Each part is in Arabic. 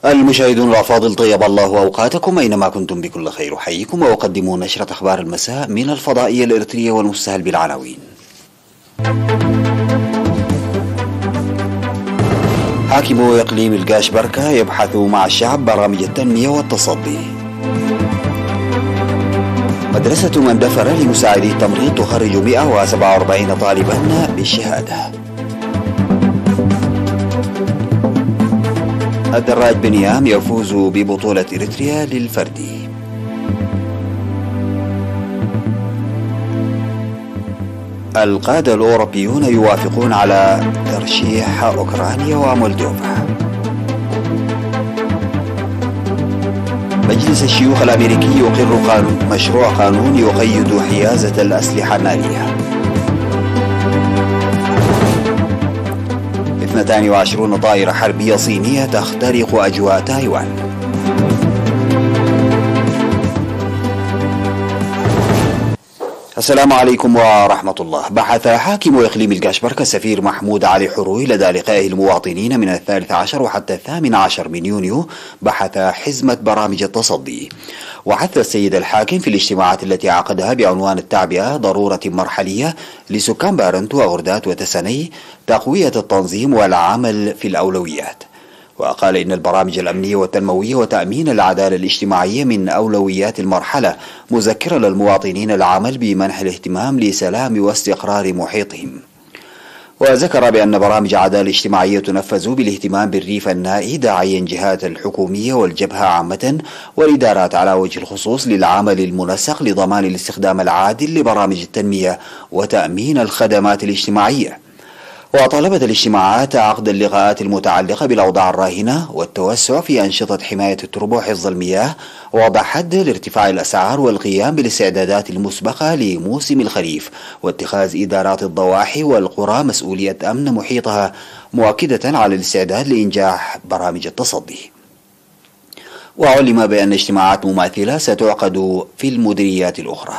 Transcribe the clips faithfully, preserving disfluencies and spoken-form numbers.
المشاهدون الأفاضل، طيب الله أوقاتكم أينما كنتم بكل خير. أحييكم وأقدم نشرة أخبار المساء من الفضائية الإريترية والمستهل بالعناوين. حاكم إقليم القاش بركة يبحث مع الشعب برامج التنمية والتصدي. مدرسة مندفرة لمساعدي التمريض تخرج مئة وسبعة وأربعين طالبا بالشهادة. الدراج بنيام يفوز ببطولة إريتريا للفردي. القادة الأوروبيون يوافقون على ترشيح أوكرانيا ومولدوفا. مجلس الشيوخ الأمريكي يقر قانون مشروع قانون يقيد حيازة الأسلحة النارية. اثنتان وعشرون طائرة حربية صينية تخترق أجواء تايوان. السلام عليكم ورحمة الله. بحث حاكم إقليم القاش بركة السفير محمود علي حروي لدى لقائه المواطنين من الثالث عشر وحتى الثامن عشر من يونيو بحث حزمة برامج التصدي. وحث السيد الحاكم في الاجتماعات التي عقدها بعنوان التعبئة ضرورة مرحلية لسكان بارنتو وغردات وتسني تقوية التنظيم والعمل في الأولويات. وقال إن البرامج الأمنية والتنموية وتأمين العدالة الاجتماعية من أولويات المرحلة، مذكرا للمواطنين العمل بمنح الاهتمام لسلام واستقرار محيطهم. وذكر بأن برامج عدالة اجتماعية تنفذ بالاهتمام بالريف النائي، داعيا جهات الحكومية والجبهة عامة والإدارات على وجه الخصوص للعمل المنسق لضمان الاستخدام العادل لبرامج التنمية وتأمين الخدمات الاجتماعية. وطلبت الاجتماعات عقد اللقاءات المتعلقة بالأوضاع الراهنة والتوسع في أنشطة حماية التربة وحفظ المياه، ووضع حد لارتفاع الأسعار والقيام بالاستعدادات المسبقة لموسم الخريف، واتخاذ إدارات الضواحي والقرى مسؤولية أمن محيطها، مؤكدة على الاستعداد لإنجاح برامج التصدي. وعلم بأن اجتماعات مماثلة ستعقد في المديريات الأخرى.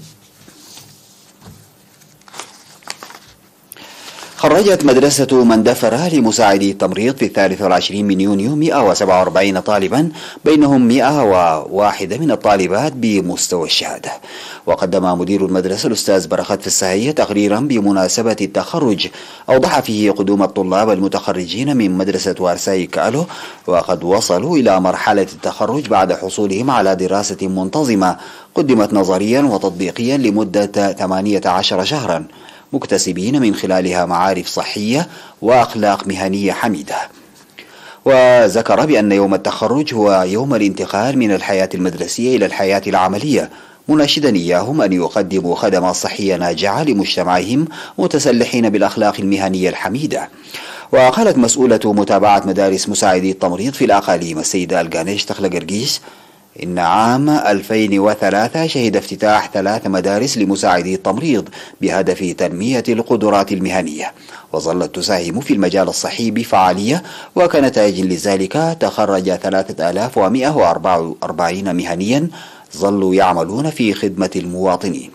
خرجت مدرسة مندفرة لمساعدي التمريض في الثالث والعشرين من يونيو مئة وسبعة وأربعين طالبا، بينهم مئة وواحدة من الطالبات بمستوى الشهادة. وقدم مدير المدرسة الأستاذ برخت في السهية تقريرا بمناسبة التخرج أوضح فيه قدوم الطلاب المتخرجين من مدرسة وارساي كالو، وقد وصلوا إلى مرحلة التخرج بعد حصولهم على دراسة منتظمة قدمت نظريا وتطبيقيا لمدة ثمانية عشر شهرا، مكتسبين من خلالها معارف صحية وأخلاق مهنية حميدة. وذكر بأن يوم التخرج هو يوم الانتقال من الحياة المدرسية إلى الحياة العملية، مناشدا إياهم أن يقدموا خدمات صحية ناجعة لمجتمعهم متسلحين بالأخلاق المهنية الحميدة. وقالت مسؤولة متابعة مدارس مساعدي التمريض في الأقاليم السيدة القانيش تخلى قرقيس إن عام ألفين وثلاثة شهد افتتاح ثلاث مدارس لمساعدي التمريض بهدف تنمية القدرات المهنية، وظلت تساهم في المجال الصحي بفعالية، وكنتائج لذلك تخرج ثلاثة آلاف ومئة وأربعة وأربعين مهنيا ظلوا يعملون في خدمة المواطنين.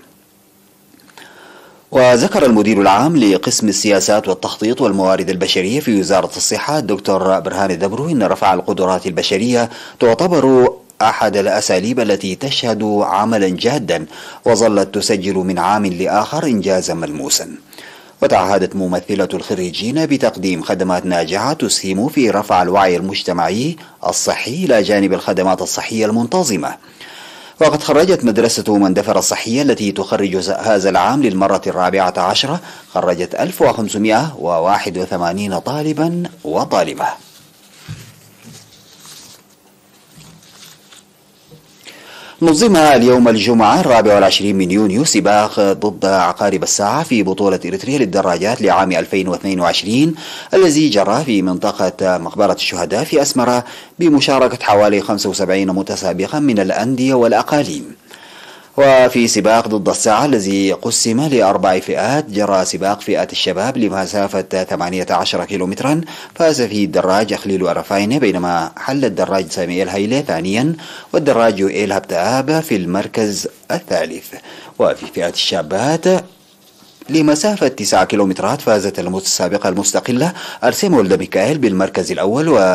وذكر المدير العام لقسم السياسات والتخطيط والموارد البشرية في وزارة الصحة الدكتور برهان الدبرو إن رفع القدرات البشرية تعتبر أحد الأساليب التي تشهد عملا جادا، وظلت تسجل من عام لآخر إنجازا ملموسا. وتعهدت ممثلة الخريجين بتقديم خدمات ناجعة تسهم في رفع الوعي المجتمعي الصحي إلى جانب الخدمات الصحية المنتظمة. وقد خرجت مدرسة مندفر الصحية التي تخرج هذا العام للمرة الرابعة عشرة خرجت ألف وخمسمئة وواحد وثمانين طالبا وطالبة. نظم اليوم الجمعة الرابع والعشرين من يونيو سباق ضد عقارب الساعة في بطولة إريتريا للدراجات لعام ألفين واثنين وعشرين الذي جرى في منطقة مقبرة الشهداء في أسمرة بمشاركة حوالي خمسة وسبعين متسابقا من الأندية والأقاليم. وفي سباق ضد الساعة الذي قسم لأربع فئات جرى سباق فئة الشباب لمسافة ثمانية عشر كيلومترا، فاز فيه الدراج أخليل أرفاين، بينما حل الدراج سامي الهيلة ثانيا والدراج يوئيل هبتآب في المركز الثالث. وفي فئة الشابات لمسافة تسعة كيلومترات فازت المتسابقة المستقلة أرسيم ولد ميكائيل بالمركز الأول، و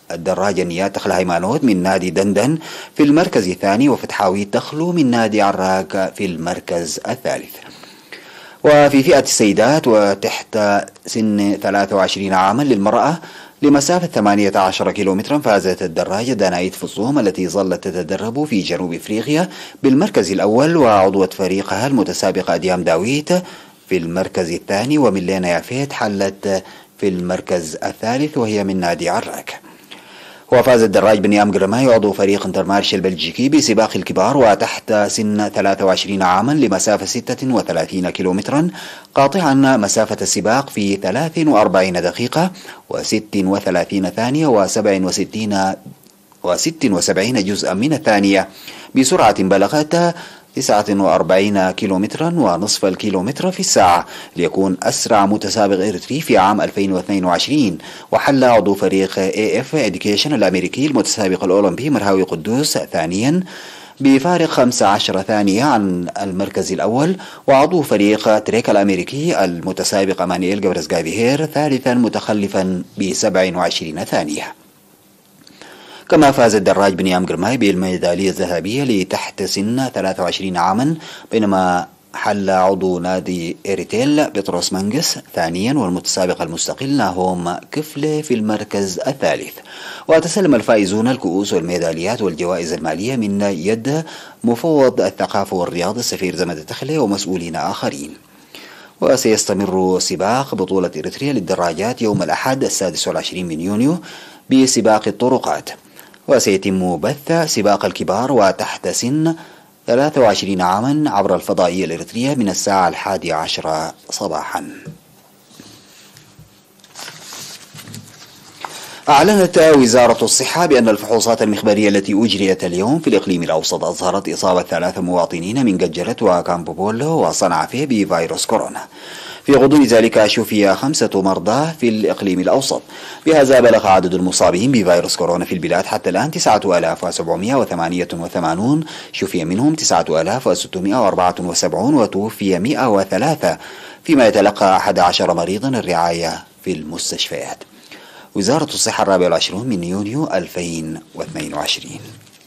الدراجة نيات تخلى هيمانوت من نادي دندن في المركز الثاني، وفتحاويت تخلو من نادي عراك في المركز الثالث. وفي فئة السيدات وتحت سن ثلاثة وعشرين عاما للمرأة لمسافة ثمانية عشر كيلومترا فازت الدراجة دانايت فصوم التي ظلت تتدرب في جنوب افريقيا بالمركز الاول، وعضوة فريقها المتسابقة اديام داويت في المركز الثاني، وميلينا يافيت حلت في المركز الثالث وهي من نادي عراك. وفاز الدراج بنيام جرماي عضو فريق انترمارش البلجيكي بسباق الكبار وتحت سن ثلاثة وعشرين عاما لمسافة ستة وثلاثين كيلومترا، قاطعا مسافة السباق في ثلاث وأربعين دقيقة وست وثلاثين ثانية وسبع وستين وست وسبعين جزءا من الثانية بسرعة بلغت تسعة وأربعين كيلومترا ونصف الكيلومتر في الساعة، ليكون أسرع متسابق إريتري في عام ألفين واثنين وعشرين. وحل عضو فريق إيه إف Education الأمريكي المتسابق الأولمبي مرهاوي قدوس ثانيا بفارق خمسة عشر ثانية عن المركز الأول، وعضو فريق تريك الأمريكي المتسابق أمانييل جبرس جافيهير ثالثا متخلفا بسبع وعشرين ثانية. كما فاز الدراج بنيام جرماي بالميدالية الذهبية لتحت سن ثلاثة وعشرين عاما، بينما حل عضو نادي إريتيل بطرس منجس ثانيا، والمتسابق المستقل ناهوم كفلة في المركز الثالث. وتسلم الفائزون الكؤوس والميداليات والجوائز المالية من يد مفوض الثقافة والرياضة السفير زمد التخلي ومسؤولين آخرين. وسيستمر سباق بطولة إريتريا للدراجات يوم الأحد السادس والعشرين من يونيو بسباق الطرقات، وسيتم بث سباق الكبار وتحت سن ثلاثة وعشرين عاما عبر الفضائية الإريترية من الساعة الحادية عشرة صباحا. أعلنت وزارة الصحة بأن الفحوصات المخبرية التي أجريت اليوم في الإقليم الأوسط أظهرت إصابة ثلاثة مواطنين من ججرة وكامبوبولو وصنعافة بفيروس كورونا. في غضون ذلك شفي خمسة مرضى في الإقليم الأوسط. بهذا بلغ عدد المصابين بفيروس كورونا في البلاد حتى الآن تسعة آلاف وسبعمائة وثمانية وثمانين، شفي منهم تسعة آلاف وستمائة وأربعة وسبعين وتوفي مائة وثلاثة، فيما يتلقى أحد عشر مريضا الرعاية في المستشفيات. وزارة الصحة الرابع والعشرون من يونيو ألفين واثنين وعشرين.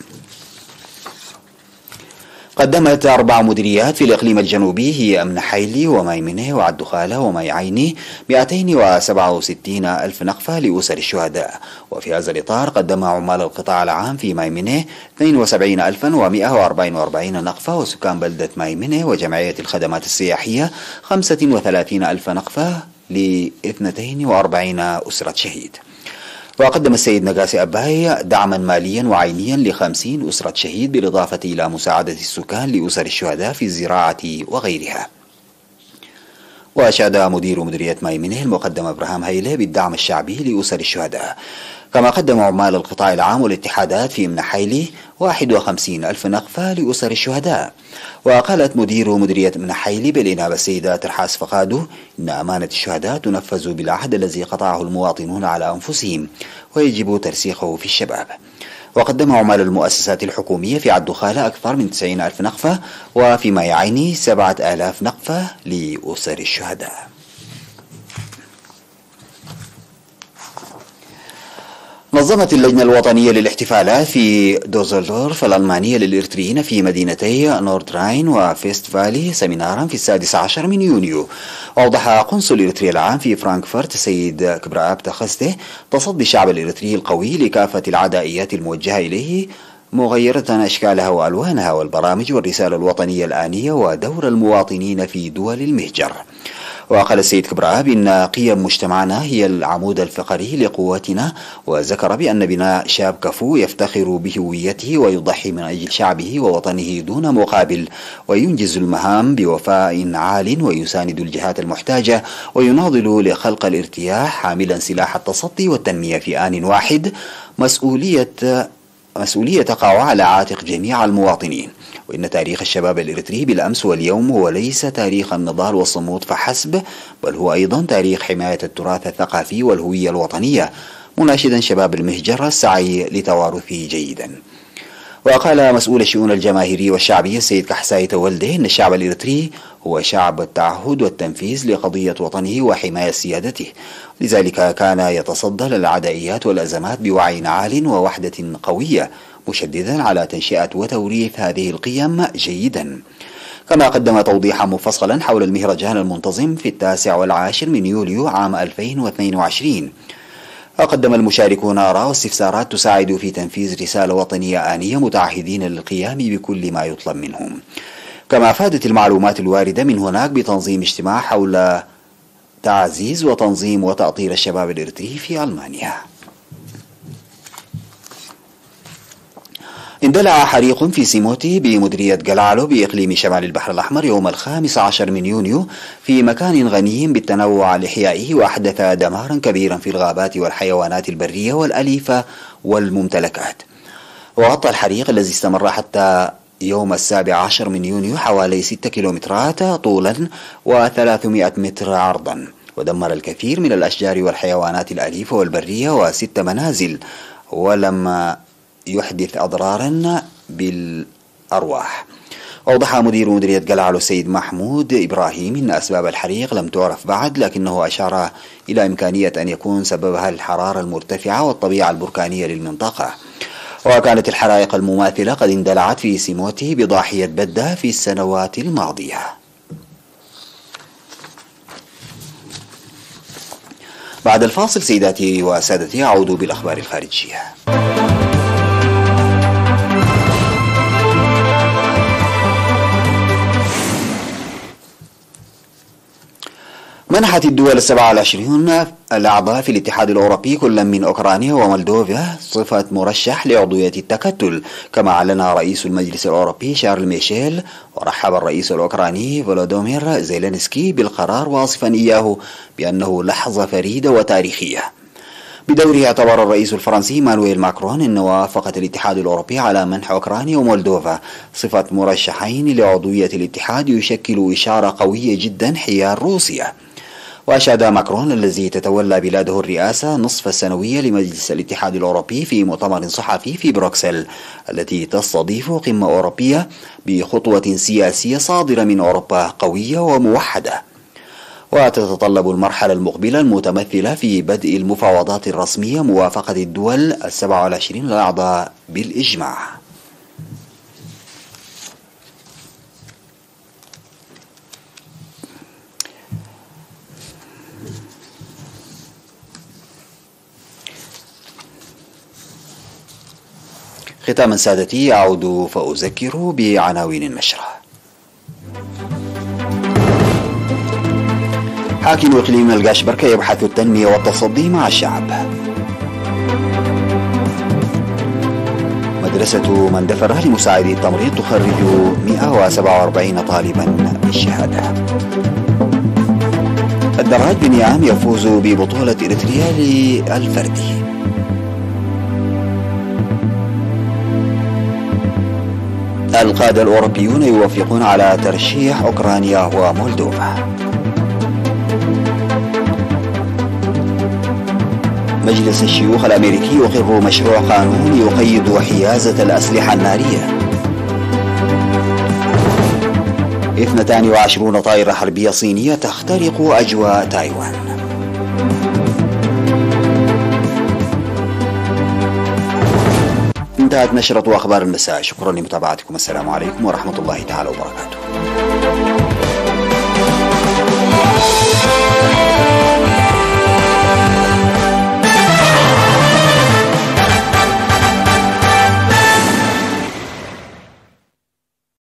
قدمت أربع مديريات في الإقليم الجنوبي هي أمن حيلي وميمنة وعدخالة وميعيني مئتين وسبعة وستين ألف نقفة لأسر الشهداء. وفي هذا الإطار قدم عمال القطاع العام في ميمنة اثنين وسبعين ألفا ومائة وأربعة وأربعين نقفة، وسكان بلدة ميمنة وجمعية الخدمات السياحية خمسة وثلاثين ألف نقفة لاثنتين وأربعين أسرة شهيد. وقدم السيد نقاسي أباي دعما ماليا وعينيا لخمسين أسرة شهيد، بالإضافة إلى مساعدة السكان لأسر الشهداء في الزراعة وغيرها. وأشاد مدير مديرية ميمنة المقدم إبراهيم هيلة بالدعم الشعبي لأسر الشهداء. كما قدم عمال القطاع العام والاتحادات في أمن حيلي واحد وخمسين ألف نقفة لأسر الشهداء. وقالت مدير مديرية أمن حيلي بالإنابة السيدة ترحاس فقادو إن أمانة الشهداء تنفذ بالعهد الذي قطعه المواطنون على أنفسهم، ويجب ترسيخه في الشباب. وقدم عمال المؤسسات الحكومية في عدخالة أكثر من تسعين ألف نقفة، وفيما يعيني سبعة آلاف نقفة لأسر الشهداء. نظمت اللجنة الوطنية للاحتفالات في دوزلدورف الألمانية للإريتريين في مدينتي نورد راين وفيست فالي سمينارا في السادس عشر من يونيو. وأوضح قنصل إريتريا العام في فرانكفورت السيد كبراب تخسته تصدي الشعب الإريتري القوي لكافة العدائيات الموجهة إليه، مغيرة أشكالها وألوانها، والبرامج والرسالة الوطنية الآنية ودور المواطنين في دول المهجر. وقال السيد كبراب إن قيم مجتمعنا هي العمود الفقري لقوتنا، وذكر بأن بناء شاب كفو يفتخر بهويته ويضحي من أجل شعبه ووطنه دون مقابل، وينجز المهام بوفاء عال، ويساند الجهات المحتاجة، ويناضل لخلق الارتياح حاملا سلاح التصدي والتنمية في آن واحد، مسؤولية مسؤولية تقع على عاتق جميع المواطنين. وإن تاريخ الشباب الإريتري بالأمس واليوم هو ليس تاريخ النضال والصمود فحسب، بل هو أيضا تاريخ حماية التراث الثقافي والهوية الوطنية، مناشدا شباب المهجر السعي لتوارثه جيدا. وقال مسؤول الشؤون الجماهيرية والشعبية السيد كحساي تولده إن الشعب الإريتري هو شعب التعهد والتنفيذ لقضية وطنه وحماية سيادته، لذلك كان يتصدى للعدائيات والأزمات بوعي عال ووحدة قوية، مشددا على تنشئة وتوريث هذه القيم جيدا. كما قدم توضيحا مفصلا حول المهرجان المنتظم في التاسع والعاشر من يوليو عام ألفين واثنين وعشرين. وقدم المشاركون آراء واستفسارات تساعد في تنفيذ رسالة وطنية آنية، متعهدين للقيام بكل ما يطلب منهم. كما أفادت المعلومات الواردة من هناك بتنظيم اجتماع حول تعزيز وتنظيم وتأطير الشباب الإريتري في ألمانيا. اندلع حريق في سيموتي بمديرية جلالو بإقليم شمال البحر الأحمر يوم الخامس عشر من يونيو في مكان غني بالتنوع الإحيائي، وأحدث دمارا كبيرا في الغابات والحيوانات البرية والأليفة والممتلكات. وغطى الحريق الذي استمر حتى يوم السابع عشر من يونيو حوالي ستة كيلومترات طولا وثلاثمائة متر عرضا، ودمر الكثير من الأشجار والحيوانات الأليفة والبرية وست منازل، ولم يحدث أضرارا بالأرواح. أوضح مدير مديرية جلالو السيد محمود إبراهيم إن أسباب الحريق لم تعرف بعد، لكنه أشار إلى إمكانية أن يكون سببها الحرارة المرتفعة والطبيعة البركانية للمنطقة. وكانت الحرائق المماثلة قد اندلعت في سيموتي بضاحية بدة في السنوات الماضية. بعد الفاصل سيداتي وسادتي أعود بالأخبار الخارجية. منحت الدول السبعة والعشرين الأعضاء في الاتحاد الأوروبي كل من أوكرانيا ومولدوفا صفة مرشح لعضوية التكتل. كما أعلن رئيس المجلس الأوروبي شارل ميشيل ورحب الرئيس الأوكراني فولودومير زيلينسكي بالقرار، واصفا إياه بأنه لحظة فريدة وتاريخية. بدوره اعتبر الرئيس الفرنسي مانويل ماكرون أن موافقة الاتحاد الأوروبي على منح أوكرانيا ومولدوفا صفة مرشحين لعضوية الاتحاد يشكل إشارة قوية جدا حيال روسيا. وأشاد ماكرون الذي تتولى بلاده الرئاسة نصف السنوية لمجلس الاتحاد الأوروبي في مؤتمر صحفي في بروكسل التي تستضيف قمة أوروبية بخطوة سياسية صادرة من أوروبا قوية وموحدة. وتتطلب المرحلة المقبلة المتمثلة في بدء المفاوضات الرسمية موافقة الدول السبع والعشرين الأعضاء بالإجماع. ختاما سادتي أعود فأذكر بعناوين النشرة. حاكم إقليم القاشبركة يبحث التنمية والتصدي مع الشعب. مدرسة مندفرة لمساعدي التمريض تخرج مئة وسبعة وأربعين طالبا بالشهادة. الدراج بنيام يفوز ببطولة إريتريا للفردي. القادة الأوروبيون يوافقون على ترشيح أوكرانيا ومولدوفا. مجلس الشيوخ الأمريكي يقر مشروع قانون يقيد حيازة الأسلحة النارية. اثنتان وعشرون طائرة حربية صينية تخترق أجواء تايوان. انتهت نشرة أخبار المساء. شكرا لمتابعتكم. السلام عليكم ورحمة الله تعالى وبركاته.